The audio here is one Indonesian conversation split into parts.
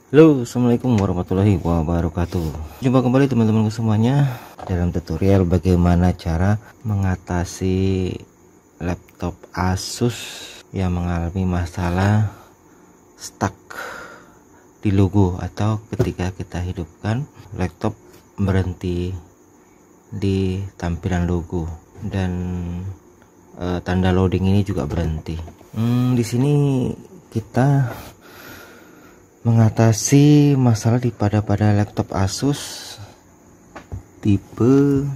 Halo, assalamualaikum warahmatullahi wabarakatuh. Jumpa kembali teman-teman semuanya dalam tutorial bagaimana cara mengatasi laptop Asus yang mengalami masalah stuck di logo, atau ketika kita hidupkan laptop berhenti di tampilan logo dan tanda loading ini juga berhenti. Di sini kita mengatasi masalah pada laptop Asus tipe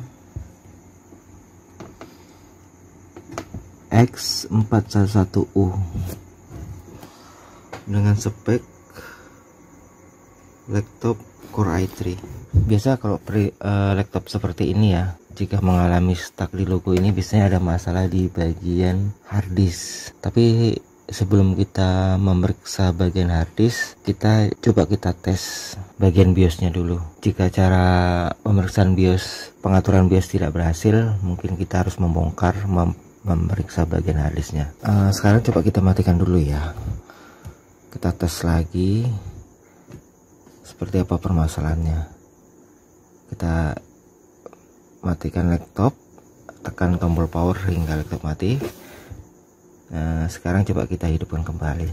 X411U dengan spek laptop Core i3. Biasa kalau laptop seperti ini ya, jika mengalami stuck di logo ini biasanya ada masalah di bagian harddisk. Tapi sebelum kita memeriksa bagian harddisk, kita tes bagian BIOS-nya dulu. Jika cara pemeriksaan BIOS, pengaturan BIOS tidak berhasil, mungkin kita harus membongkar, memeriksa bagian harddisknya. Sekarang coba kita matikan dulu ya. Kita tes lagi seperti apa permasalahannya. Kita matikan laptop, tekan tombol power hingga laptop mati. Nah, sekarang coba kita hidupkan kembali.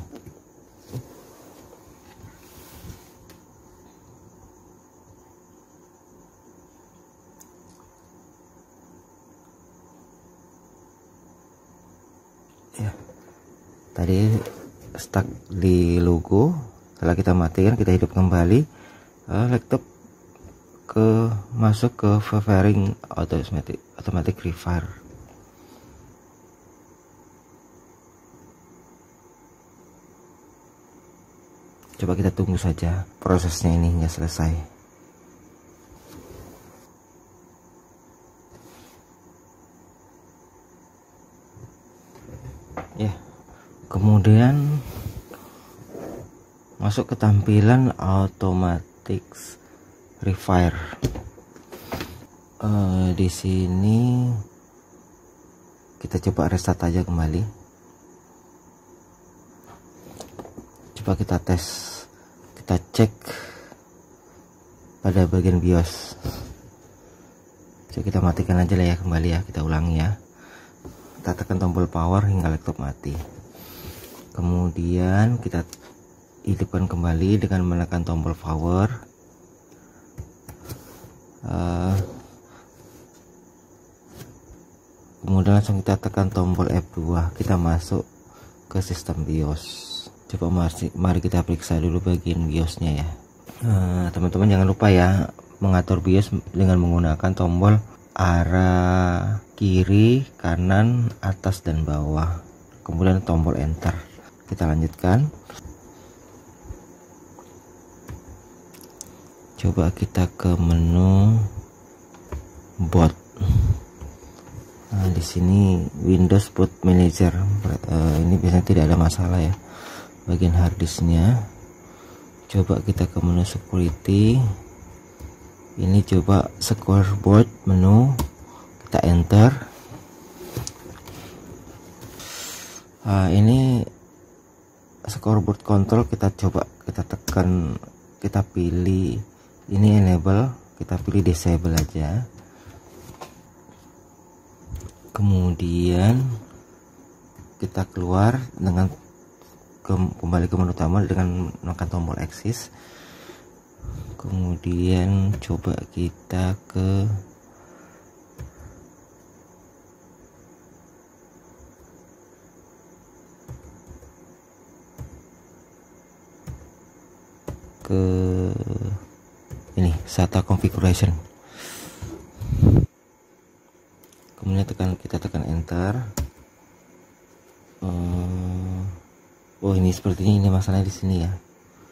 Ya, tadi stuck di logo. Setelah kita matikan, kita hidup kembali, laptop masuk ke fairing automatic refire. Coba kita tunggu saja prosesnya ini hingga selesai. Ya, kemudian masuk ke tampilan automatic refire. Di sini kita coba restart aja kembali. Coba kita tes, kita cek pada bagian BIOS. Coba kita matikan aja lah ya, kembali ya, kita ulangi ya. Kita tekan tombol power hingga laptop mati. Kemudian kita hidupkan kembali dengan menekan tombol power. Kemudian langsung kita tekan tombol F2, kita masuk ke sistem BIOS. Coba mari kita periksa dulu bagian BIOS-nya ya. Teman-teman jangan lupa ya, mengatur BIOS dengan menggunakan tombol arah kiri, kanan, atas, dan bawah. Kemudian tombol enter. Kita lanjutkan. Coba kita ke menu boot. Nah, di sini Windows Boot Manager. Ini biasanya tidak ada masalah ya. Bagian harddisknya. Coba kita ke menu security. Ini coba scoreboard menu. Kita enter. Ini scoreboard control, kita coba kita tekan, kita pilih ini enable, kita pilih disable aja. Kemudian kita keluar dengan kembali ke menu utama dengan menekan tombol exit. Kemudian coba kita ke ini SATA configuration. Kemudian kita tekan enter. Oh, ini sepertinya ini masalahnya di sini ya.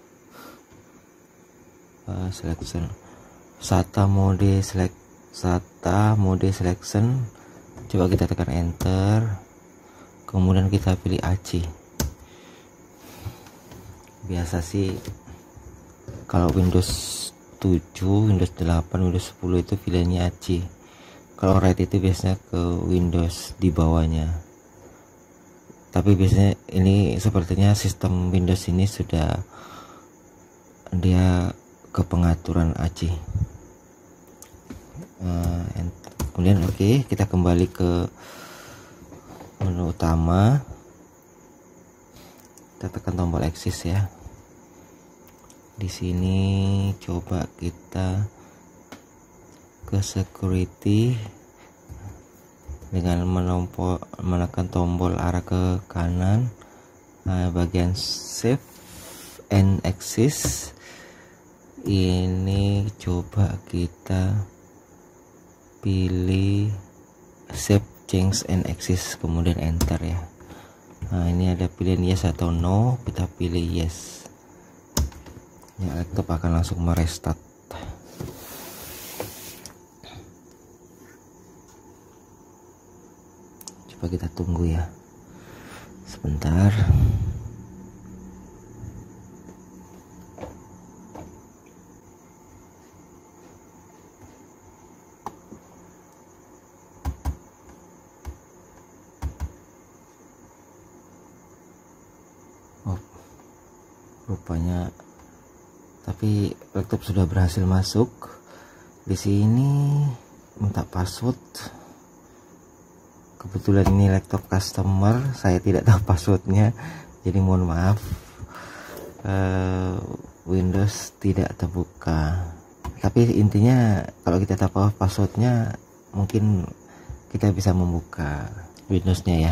Selection SATA mode selection. Coba kita tekan enter. Kemudian kita pilih AC. Biasa sih kalau Windows 7, Windows 8, Windows 10 itu pilihannya AC. Kalau RAID itu biasanya ke Windows di bawahnya. Tapi biasanya ini sepertinya sistem Windows ini sudah dia ke pengaturan AC. Kemudian oke, kita kembali ke menu utama, kita tekan tombol Axis ya. Di sini coba kita ke security dengan menekan tombol arah ke kanan, bagian save and exit. Ini coba kita pilih save, change and exit, kemudian enter ya. Nah, ini ada pilihan yes atau no, kita pilih yes ya, laptop akan langsung merestart. Coba kita tunggu ya sebentar. Rupanya tapi laptop sudah berhasil masuk. Di sini minta password. Kebetulan ini laptop customer, saya tidak tahu passwordnya, jadi mohon maaf. Windows tidak terbuka, tapi intinya kalau kita tahu passwordnya mungkin kita bisa membuka Windowsnya ya.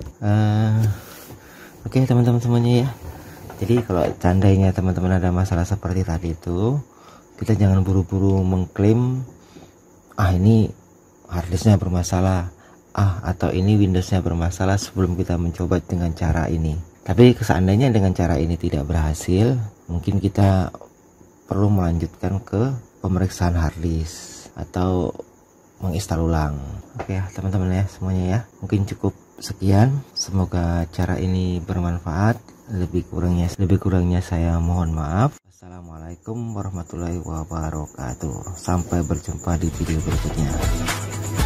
Oke teman-teman semuanya ya. Jadi kalau seandainya teman-teman ada masalah seperti tadi itu, kita jangan buru-buru mengklaim ini harddisknya bermasalah, atau ini Windowsnya bermasalah sebelum kita mencoba dengan cara ini. Tapi seandainya dengan cara ini tidak berhasil, mungkin kita perlu melanjutkan ke pemeriksaan harddisk atau menginstal ulang. Oke ya teman-teman ya semuanya ya, mungkin cukup sekian. Semoga cara ini bermanfaat. Lebih kurangnya saya mohon maaf. Assalamualaikum warahmatullahi wabarakatuh. Sampai berjumpa di video berikutnya.